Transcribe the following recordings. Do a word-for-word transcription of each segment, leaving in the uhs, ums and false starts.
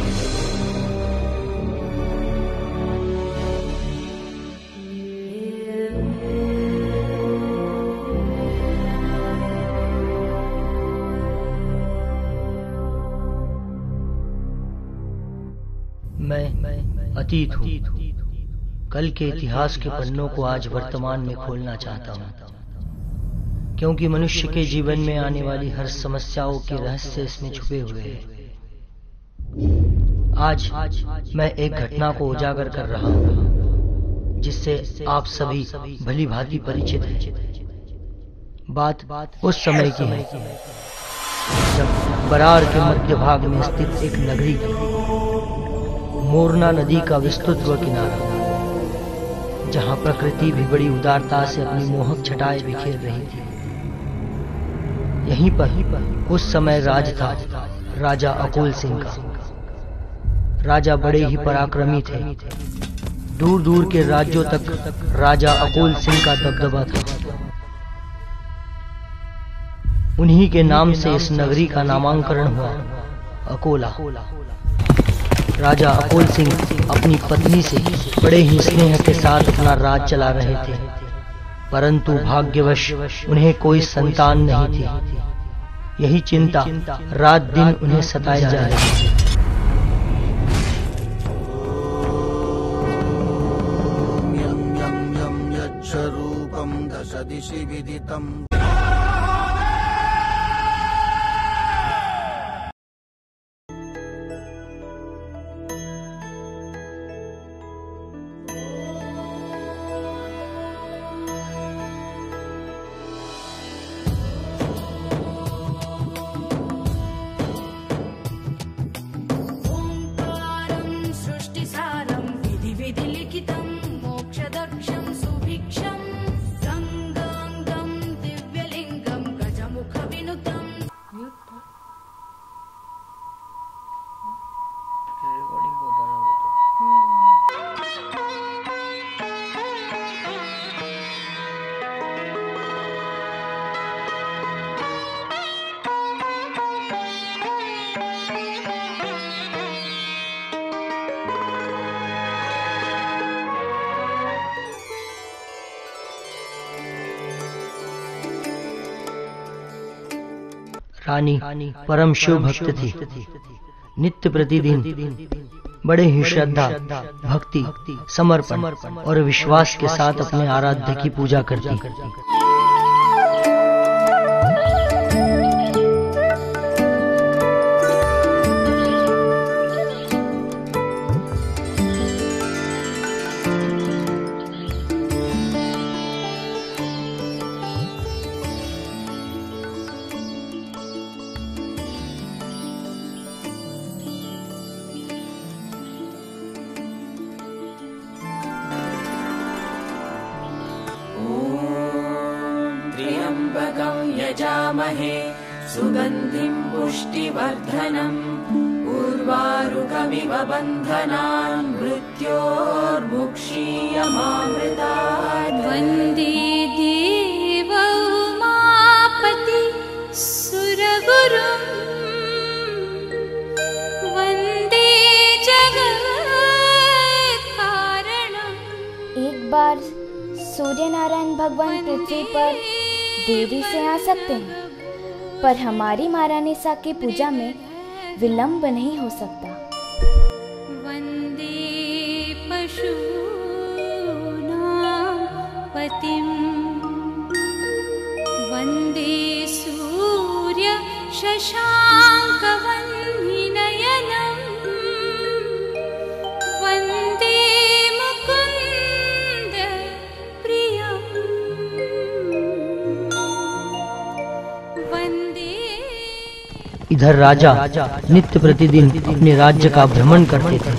मैं अतीत हूँ। कल के इतिहास के पन्नों को आज वर्तमान में खोलना चाहता हूँ, क्योंकि मनुष्य के जीवन में आने वाली हर समस्याओं के रहस्य इसमें छुपे हुए हैं। आज मैं एक घटना को उजागर कर रहा हूँ जिससे आप सभी भली भांति परिचित हैं। बात उस समय की है जब बरार के मध्य भाग में स्थित एक नगरी की, मोरना नदी का विस्तृत किनारा, जहां प्रकृति भी बड़ी उदारता से अपनी मोहक छटाएं बिखेर रही थी। यहीं पर उस समय राज था राजा अकोल सिंह का। राजा बड़े ही पराक्रमी थे। दूर दूर के राज्यों तक राजा अकोल सिंह का दबदबा था। उन्हीं के नाम से इस नगरी का नामांकरण हुआ, अकोला। राजा अकोल सिंह अपनी पत्नी से बड़े ही स्नेह के साथ अपना राज चला रहे थे, परंतु भाग्यवश उन्हें कोई संतान नहीं थी। यही चिंता रात दिन उन्हें सताए जा रही थी। रानी परम शिव भक्त थी। नित्य प्रतिदिन बड़े ही श्रद्धा, भक्ति, समर्पण और विश्वास के साथ अपने आराध्य की पूजा करती। यजामहे सुगन्धिं पुष्टिवर्धनम् उर्वारुकमिव बन्धनान् मृत्योर्मुक्षीयमामृतात्। वन्दे देव उमापति सुरगुरुं वन्दे जगत्कारणम्। एक बार सूर्य नारायण भगवान पृथ्वी पर देरी से आ सकते हैं, पर हमारी महारानी सा की पूजा में विलंब नहीं हो सकता। वंदे पशूनां पतिं वंदे सूर्य शशांक वह्निनयनं वंदे मुकुंद प्रियं। इधर राजा नित्य प्रतिदिन अपने राज्य का भ्रमण करते थे।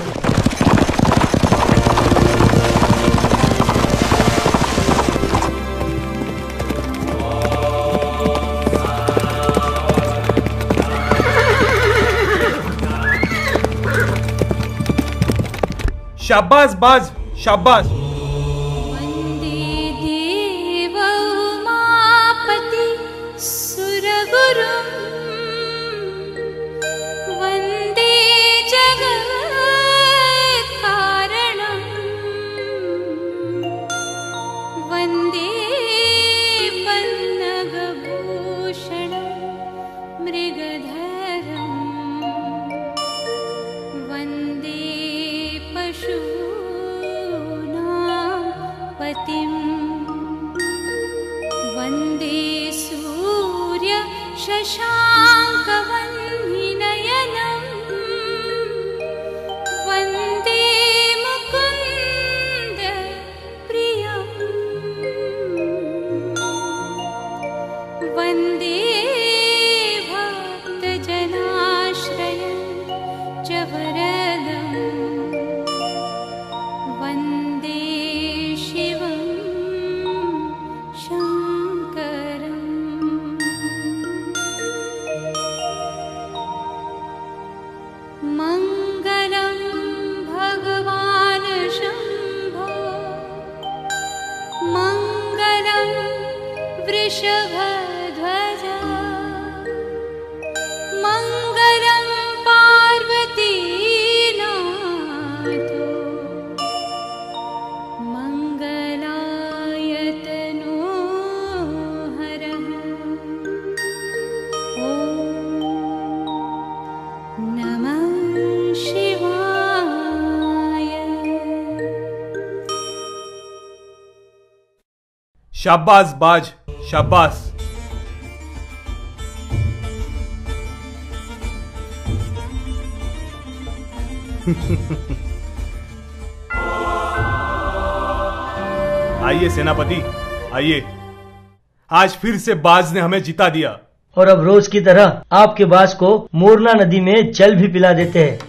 शाबाश बाज, शाबाश। वंदे देव उमापति सुरगुरुं वंदे जगत् वरदं वन्दे शिवं शङ्करम्। मङ्गलं भगवान् शम्भो मङ्गलं वृषभध्वज मङ्गलं पार्वतीनाथो मङ्गलाय तनोहरः। ॐ नमः शिवाय। शाबाश बाज, शाबाश। आइए सेनापति, आइए। आज फिर से बाज ने हमें जिता दिया। और अब रोज की तरह आपके बाज को मोरना नदी में जल भी पिला देते हैं।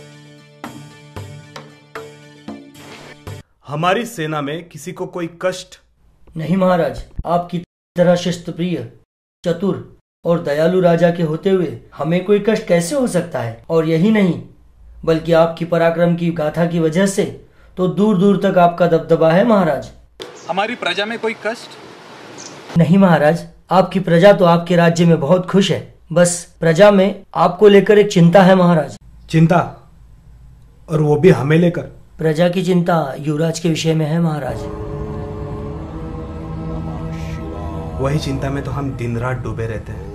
हमारी सेना में किसी को कोई कष्ट नहीं महाराज, आपकी तरह शिस्तप्रिय, चतुर और दयालु राजा के होते हुए हमें कोई कष्ट कैसे हो सकता है। और यही नहीं, बल्कि आपकी पराक्रम की गाथा की वजह से तो दूर दूर तक आपका दबदबा है महाराज। हमारी प्रजा में कोई कष्ट नहीं महाराज, आपकी प्रजा तो आपके राज्य में बहुत खुश है। बस प्रजा में आपको लेकर एक चिंता है महाराज। चिंता? और वो भी हमें लेकर? प्रजा की चिंता युवराज के विषय में है महाराज। वही चिंता में तो हम दिन रात डूबे रहते हैं।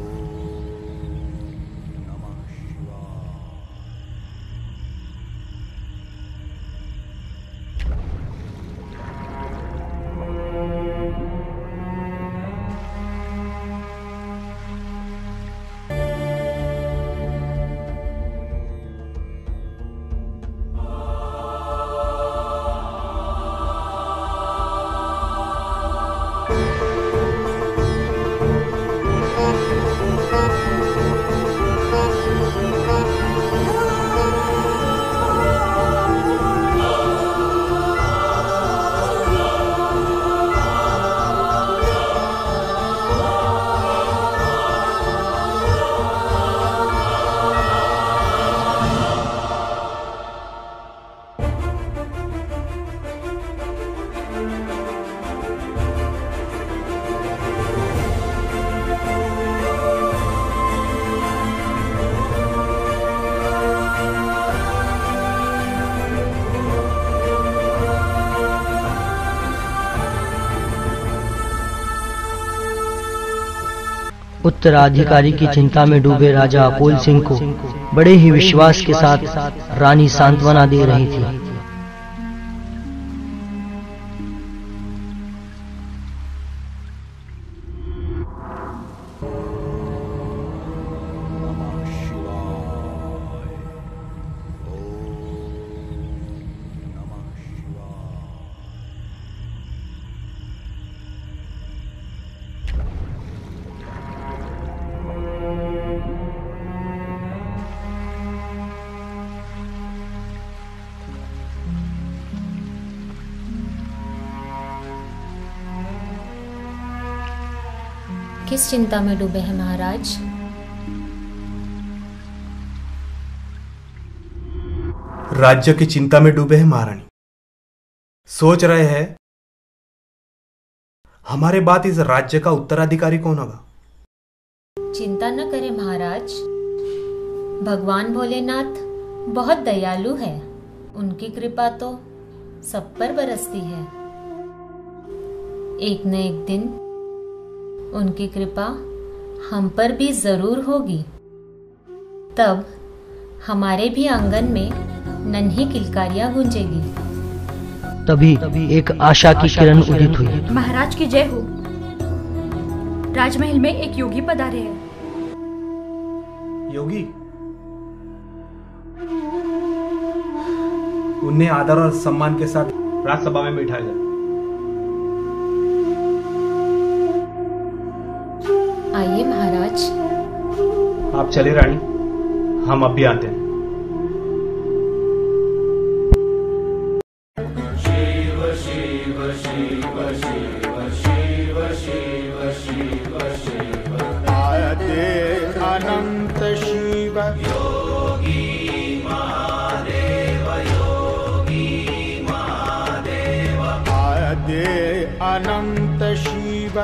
उत्तराधिकारी की चिंता में डूबे राजा अपोल सिंह को बड़े ही विश्वास के साथ रानी सांत्वना दे रही थी। किस चिंता में डूबे हैं महाराज? राज्य की चिंता में डूबे हैं महारानी। सोच रहे हैं हमारे बाद इस राज्य का उत्तराधिकारी कौन होगा। चिंता न करें महाराज, भगवान भोलेनाथ बहुत दयालु है। उनकी कृपा तो सब पर बरसती है। एक न एक दिन उनकी कृपा हम पर भी जरूर होगी। तब हमारे भी आंगन में नन्ही किलकारियां गूंजेगी। तभी एक आशा की किरण उदित हुई। महाराज की जय हो। राजमहल में एक योगी पधारे हैं। योगी? उन्हें आदर और सम्मान के साथ राजसभा में बिठाया जाए। आइए महाराज। आप चले रानी, हम अब भी आते हैं। शिव शिव शिव शिव शिव शिव आदे अनंत शिव योगी महादेव योगी महादेव आदे अनंत शिव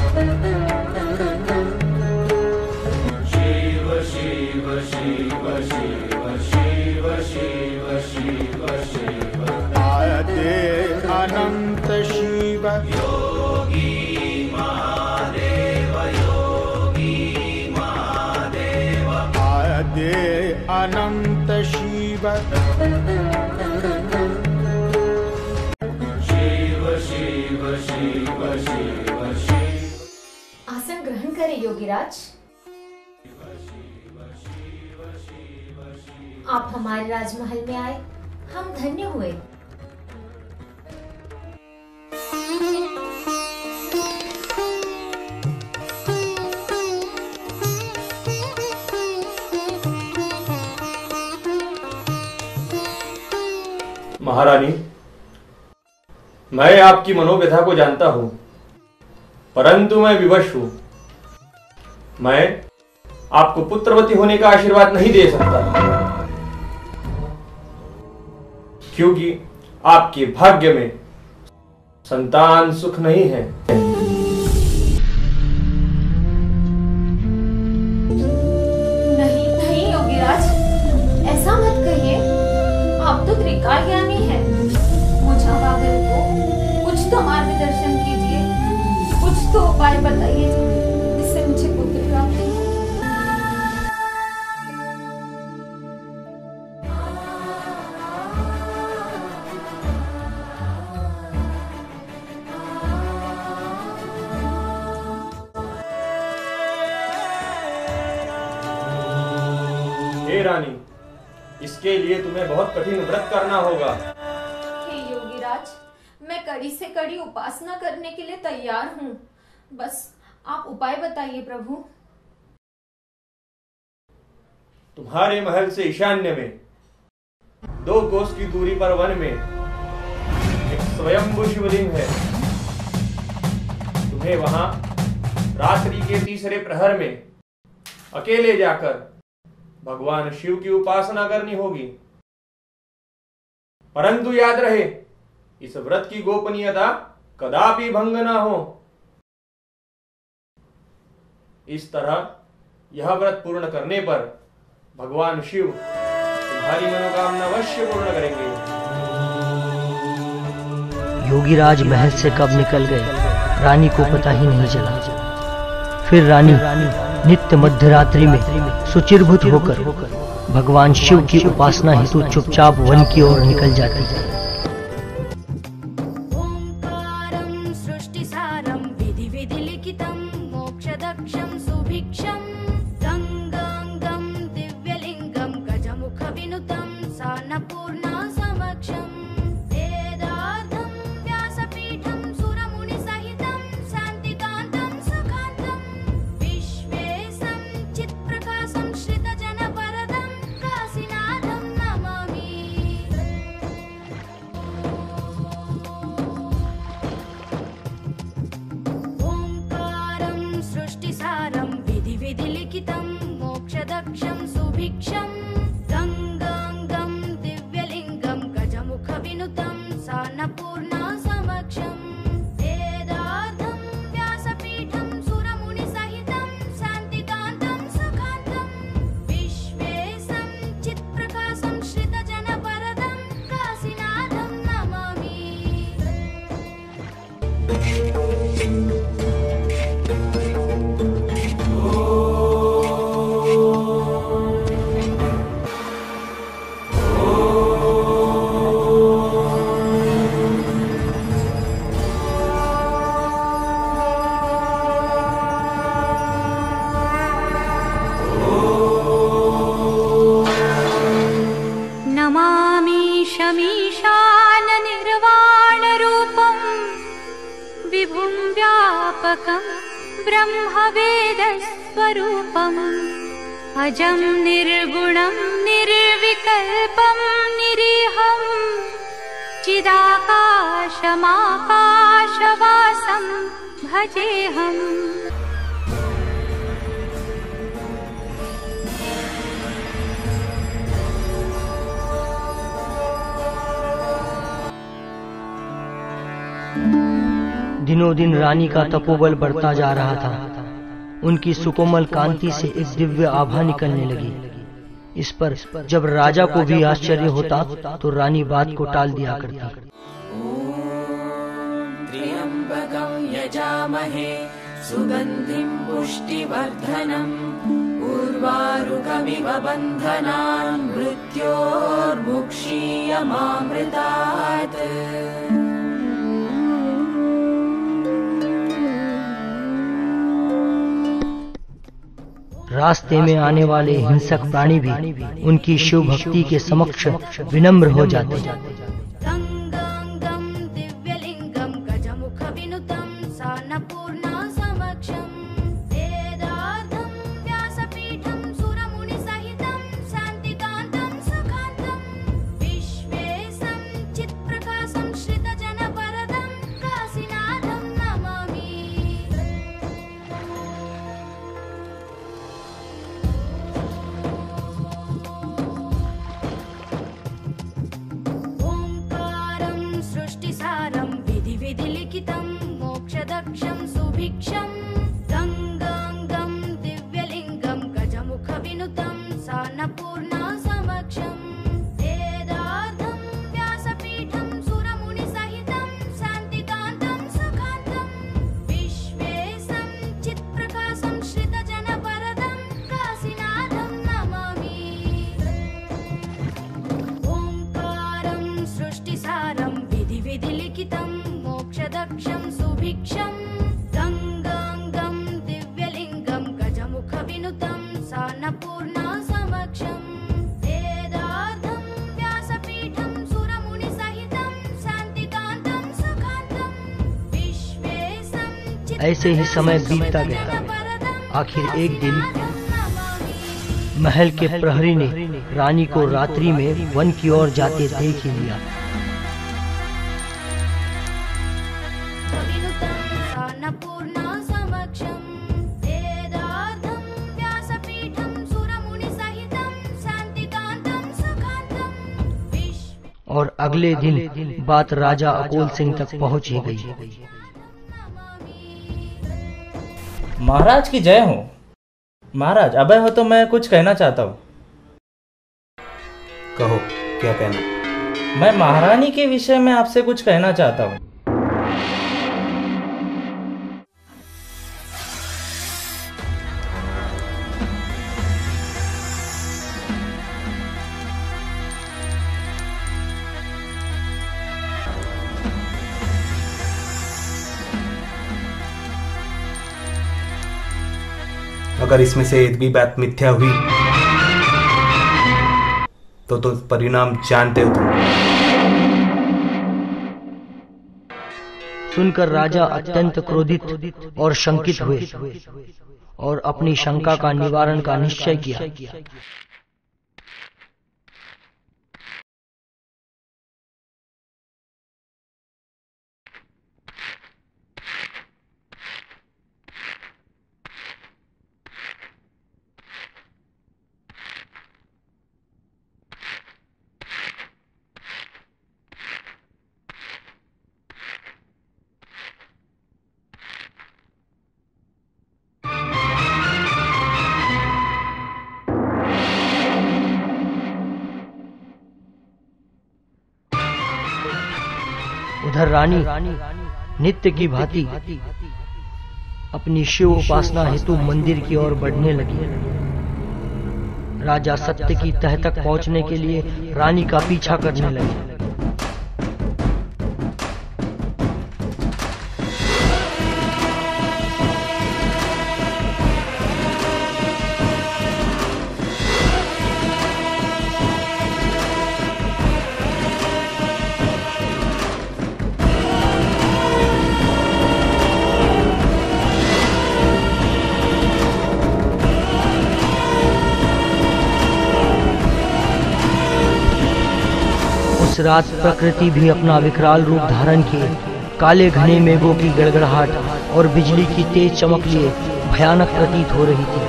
शिव शिव शिव शिव शिव शिव शिव शिव आदे अनंत शिव योगी महादेव योगी महादेव आदे अनंत शिव शिव शिव शिव शिव शिव। आसन ग्रहण करें योगीराज। आप हमारे राजमहल में आए, हम धन्य हुए। महारानी, मैं आपकी मनोव्यथा को जानता हूं, परंतु मैं विवश हूं। मैं आपको पुत्रवती होने का आशीर्वाद नहीं दे सकता, क्योंकि आपके भाग्य में संतान सुख नहीं है। नहीं नहीं योगीराज, ऐसा मत कहिए। आप तो त्रिकाल ज्ञानी हैं। मुझे पागल को कुछ तो मार्गदर्शन कीजिए, कुछ तो उपाय बताइए जिससे मुझे पुत्र प्राप्त हो। हे रानी, इसके लिए तुम्हें बहुत कठिन व्रत करना होगा। हे योगीराज, मैं कड़ी से कड़ी उपासना करने के लिए तैयार हूँ। बस आप उपाय बताइए प्रभु। तुम्हारे महल से ईशान्य में दो कोस की दूरी पर वन में एक स्वयंभू शिवलिंग है। तुम्हें वहां रात्रि के तीसरे प्रहर में अकेले जाकर भगवान शिव की उपासना करनी होगी। परंतु याद रहे, इस व्रत की गोपनीयता कदापि भंग न हो। इस तरह यह व्रत पूर्ण करने पर भगवान शिव तुम्हारी मनोकामना अवश्य पूर्ण करेंगे। योगीराज महल से कब निकल गए, रानी को पता ही नहीं चला। फिर रानी नित्य मध्यरात्रि में सुचिरभूत होकर भगवान शिव की उपासना हेतु चुपचाप वन की ओर निकल जाती है। ओंकारं सृष्टिसारं विधि विधि लिखितं मोक्षदक्षं सुभिक्षं गंगांगं दिव्यलिंगं गजमुख विनुतं सान्नपूर्णा समक्षं वेदार्थं व्यासपीठं सुरमुनिसहितं शान्तिकान्तं सुखान्तं विश्वेशं चित्प्रकाशं श्रितजनवरदं काशीनाथं नमामि। ओंकारं सृष्टिसारं विधि विधि लिखितं मोक्षदक्षं सुभिक्षं गंगांगं दिव्यलिंगं गजमुख विनुतं सान्नपूर्णा समक्षं वेदार्थं व्यासपीठं सुरमुनिसहितं शान्तिकान्तं सुखान्तं विश्वेशं चित्प्रकाशं श्रितजनवरदं काशीनाथं नमामि। नमामि शमीशान निर्वाणरूपं विभुं व्यापकं ब्रह्मवेदस्वरूपम् अजं निर्गुणं निर्विकल्पं निरीहं चिदाकाशमाकाश भजे हम। दिनों दिन रानी का तपोबल बढ़ता जा रहा था। उनकी सुकोमल कांति से एक दिव्य आभा निकलने लगी। इस पर जब राजा को भी आश्चर्य होता तो रानी बात को टाल दिया करती। त्र्यंबकं यजामहे सुगंधिं पुष्टिवर्धनम् उर्वारुकमिव बन्धनान् मृत्योर्मुक्षीयमामृतात्। रास्ते में आने वाले हिंसक प्राणी भी उनकी शिव भक्ति के समक्ष विनम्र हो जाते। गंगांगम दिव्यलिंगम गजमुख विनुतम सान्नपूर्णा समक्षम वेदार्थम व्यासपीठम सुरमुनि सहितम शांतिकांतम सुखांतम विश्वेशं चित्प्रकाशं श्रितजनवरदं काशीनाथं नमामि। ओंकारं सृष्टिसारं विधि विधिलिखितं मोक्षदक्षं सुभिक्षं गंगांगं दिव्यलिंगं गजमुख विनुतं सान्नपूर्णा समक्षं वेदार्थं व्यासपीठं सुरमुनि सहितं शांतिकांतं सुखांतं विश्वेशं चित्प्रकाशं श्रितजनवरदं काशीनाथं नमामि। ओंकारं सृष्टिसारं विधि विधिलिखितं मोक्षदक्षं सुभिक्षं गंगांगं दिव्यलिंगं गजमुख विनुतं सान्नपूर्णा समक्षं वेदार्थं व्यासपीठं सुरमुनि सहितं शांतिकांतं सुखांतं विश्वेशं ऐसे ही समय बीतता गया। आखिर एक दिन महल के प्रहरी ने रानी को रात्रि में वन की ओर जाते देख ही लिया। विनुतं सान्नपूर्णा समक्षं वेदार्थं व्यासपीठं सुरमुनि सहितं शांतिकांतं सुखांतं विश्व। और अगले दिन बात राजा अकोल सिंह तक पहुंच ही गई। महाराज की जय हो। महाराज अभय हो तो मैं कुछ कहना चाहता हूँ। कहो, क्या कहना? मैं महारानी के विषय में आपसे कुछ कहना चाहता हूँ। अगर इसमें से एक भी बात मिथ्या हुई तो तो परिणाम जानते हो तुम। सुनकर राजा अत्यंत क्रोधित और शंकित हुए और अपनी शंका का निवारण का निश्चय किया। उधर रानी नित्य की भांति अपनी शिव उपासना हेतु मंदिर की ओर बढ़ने लगी। राजा सत्य की तह तक पहुंचने के लिए रानी का पीछा करने लगे। उस रात प्रकृति भी अपना विकराल रूप धारण किए काले घने मेघों की गड़गड़ाहट और बिजली की तेज चमक लिए भयानक प्रतीत हो रही थी।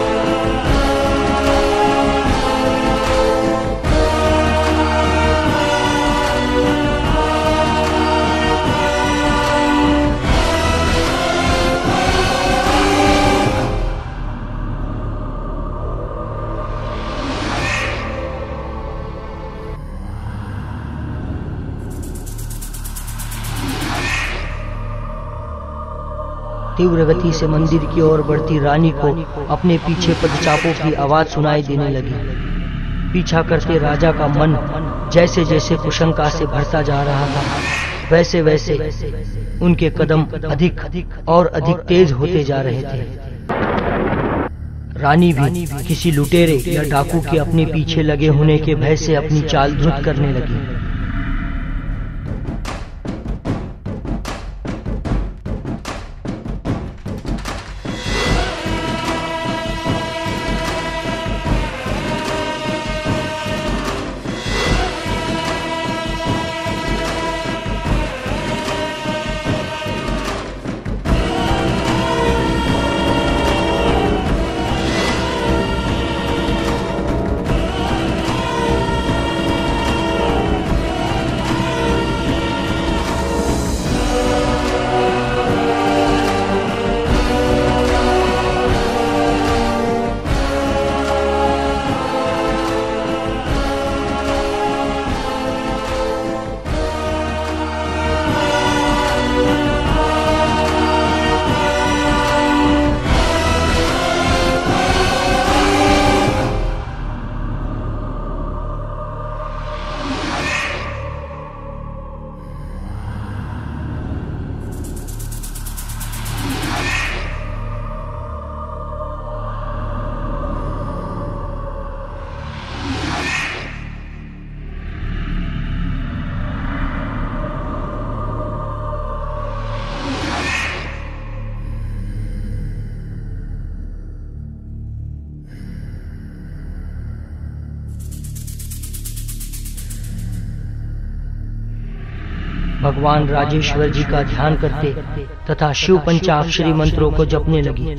तीव्र गति से मंदिर की ओर बढ़ती रानी को अपने पीछे पदचापों की आवाज सुनाई देने लगी। पीछा करते राजा का मन जैसे जैसे कुशंका से भरता जा रहा था, वैसे वैसे उनके कदम अधिक और अधिक तेज होते जा रहे थे। रानी भी किसी लुटेरे या डाकू के अपने पीछे लगे होने के भय से अपनी चाल द्रुत करने लगी। भगवान राजेश्वर जी का ध्यान करते तथा शिव पंचाक्षरी मंत्रों को जपने लगी।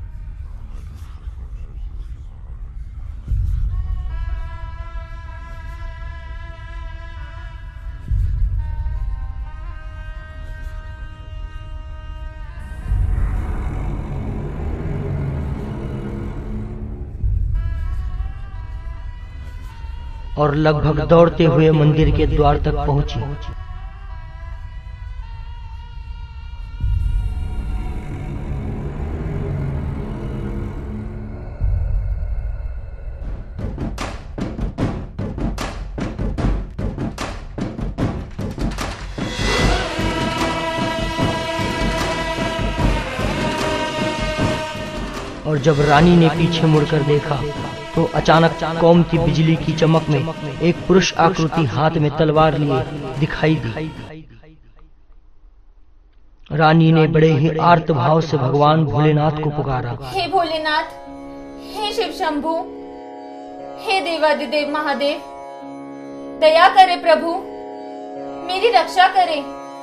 और लगभग दौड़ते हुए मंदिर के द्वार तक पहुंची। और जब रानी ने पीछे मुड़कर देखा तो अचानक कौमती बिजली की चमक में एक पुरुष आकृति हाथ में तलवार लिए दिखाई दी। रानी ने बड़े ही आर्त भाव से भगवान भोलेनाथ को पुकारा। हे भोलेनाथ, हे शिव शंभु, हे देवादिदेव महादेव, दया करे प्रभु, मेरी रक्षा करे।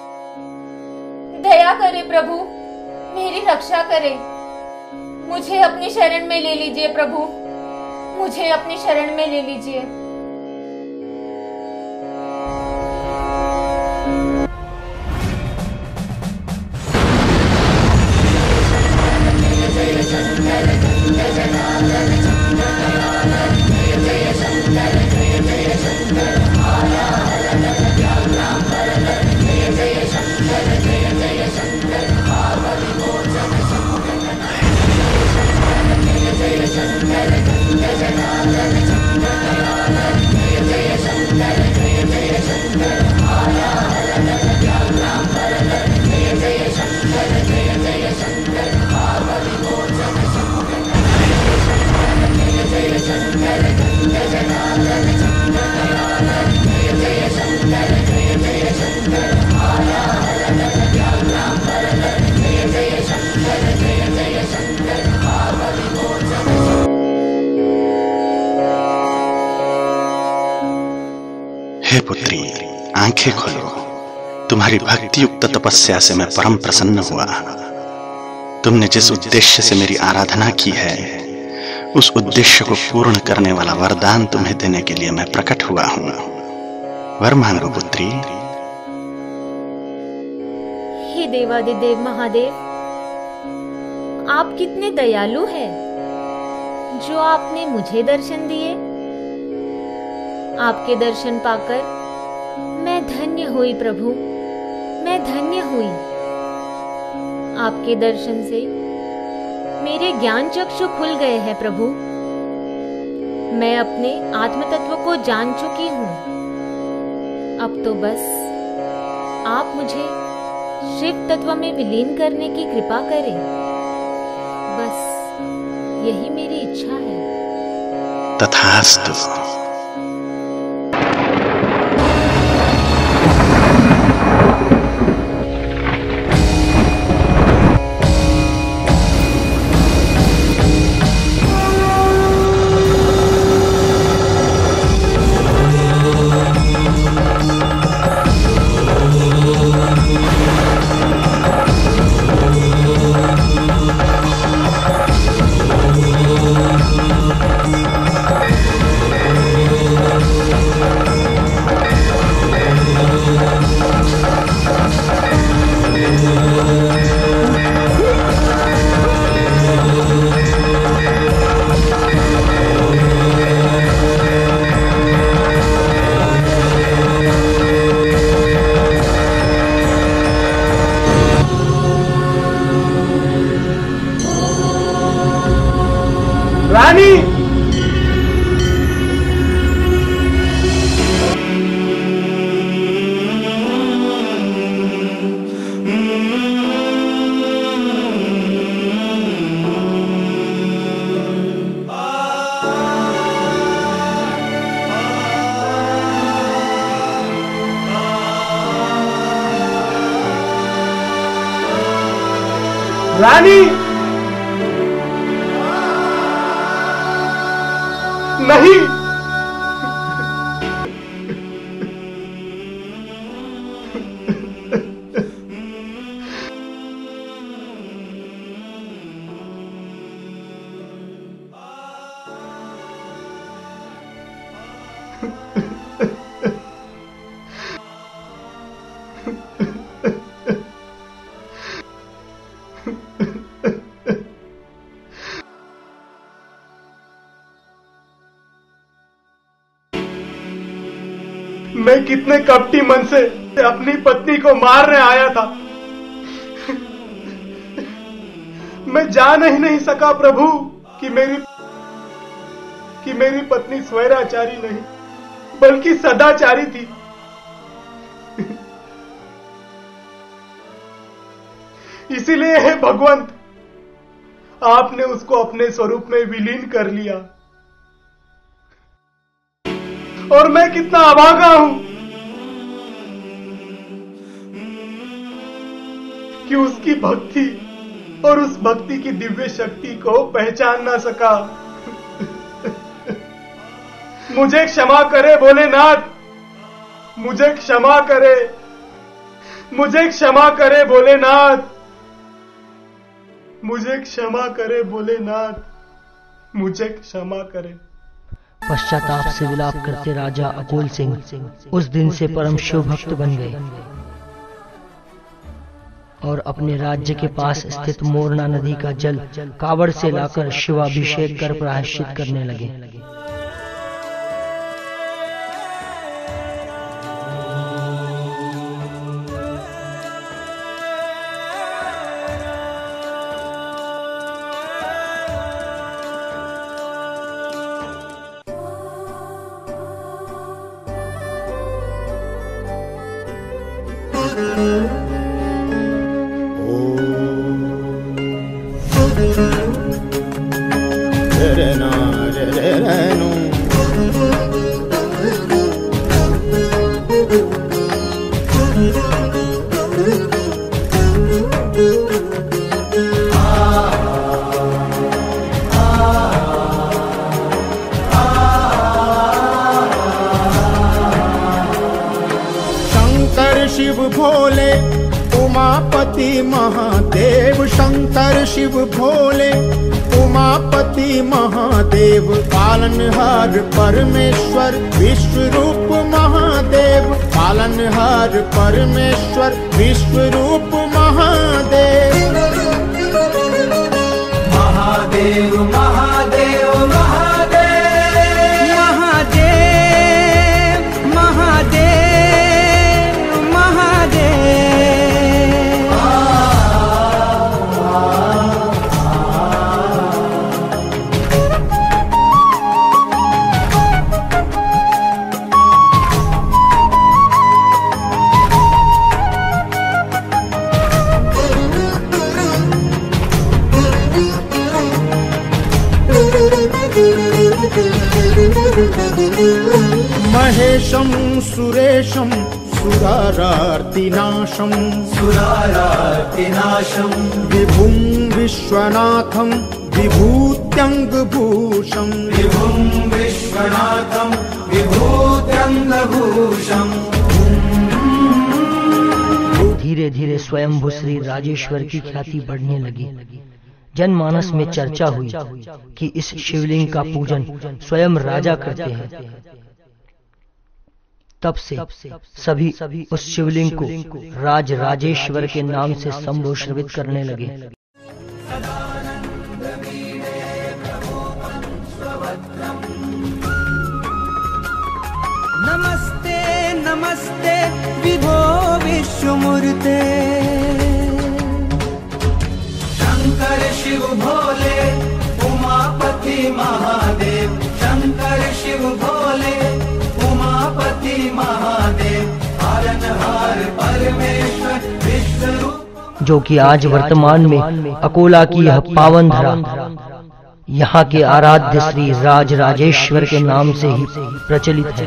दया करे प्रभु, मेरी रक्षा करे। मुझे अपनी शरण में ले लीजिए प्रभु, मुझे अपनी शरण में ले लीजिए। हे पुत्री, आंखें खोलो। तुम्हारी भक्ति युक्त तपस्या से मैं परम प्रसन्न हुआ। तुमने जिस उद्देश्य से मेरी आराधना की है, उस उद्देश्य को पूर्ण करने वाला वरदान तुम्हें देने के लिए मैं प्रकट हुआ हूं। वर मांगो पुत्री। हे देवादिदेव महादेव, आप कितने दयालु हैं जो आपने मुझे दर्शन दिए। आपके दर्शन पाकर मैं धन्य हुई प्रभु, मैं धन्य हुई। आपके दर्शन से मेरे ज्ञान चक्षु खुल गए हैं प्रभु। मैं अपने आत्म तत्व को जान चुकी हूँ। अब तो बस आप मुझे शिव तत्व में विलीन करने की कृपा करें। बस यही मेरी इच्छा है। तथास्तु। रानी, रानी, नहीं। मैं कितने कपटी मन से अपनी पत्नी को मारने आया था। मैं जान ही नहीं सका प्रभु कि मेरी कि मेरी पत्नी स्वैराचारी नहीं बल्कि सदाचारी थी। इसीलिए हे भगवंत, आपने उसको अपने स्वरूप में विलीन कर लिया। और मैं कितना अभागा हूं कि उसकी भक्ति और उस भक्ति की दिव्य शक्ति को पहचान ना सका। मुझे क्षमा करे भोलेनाथ, मुझे क्षमा करे, मुझे क्षमा करे भोलेनाथ, मुझे क्षमा करे भोलेनाथ, मुझे क्षमा करे। पश्चाताप से विलाप करते राजा अकोल सिंह उस दिन से परम शिव भक्त बन गए और अपने राज्य के पास स्थित मोरना नदी का जल कावड़ से लाकर शिवाभिषेक कर प्रायश्चित करने लगे। शिव भोले उमापति महादेव, शंकर शिव भोले उमापति महादेव, पालनहार परमेश्वर विश्वरूप महादेव, पालनहार परमेश्वर विश्वरूप महादेव। महादेव महादेव महादेव महादेव महादेव महादेव। महेशं सुरेशं सुरारार्तिनाशं सुरारार्तिनाशं विभुं विश्वनाथं विभूत्यङ्गभूषं विभुं विश्वनाथं विभूत्यङ्गभूषं। धीरे धीरे स्वयंभू श्री राजेश्वर की ख्याति बढ़ने लगी। जनमानस में चर्चा हुई कि इस शिवलिंग का पूजन स्वयं राजा करते हैं। तब से सभी उस शिवलिंग को राज राजेश्वर के नाम से संबोधित करने लगे। नमस्ते नमस्ते विभो विश्वमूर्ते, शंकर शिव भोले उमापति महादेव, शंकर शिव भोले उमापति महादेव, पालनहार परमेश्वर विश्वरूप। जो कि आज वर्तमान में अकोला की यह पावन धरा यहाँ के आराध्य श्री राज राजेश्वर के नाम से ही प्रचलित है।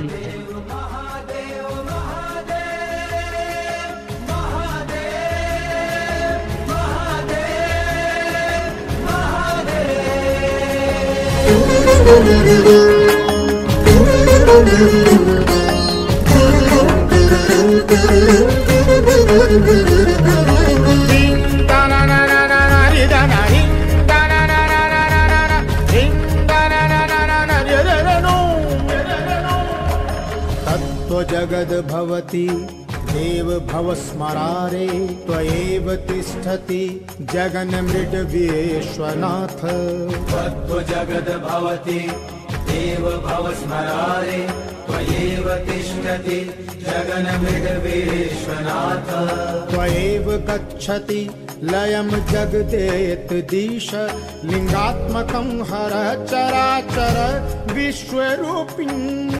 जगद भवति देव भवस्मरारे, त्वयैव तिष्ठति जगन मृड विश्वनाथ। तत्त्व जगद भवति देव भवस्मरारे, त्वयैव तिष्ठति जगन मृड विश्वनाथ। त्वयैव गच्छति लयं जगदेत दिश, लिंगात्मकं हर चराचर विश्वरूपिणी।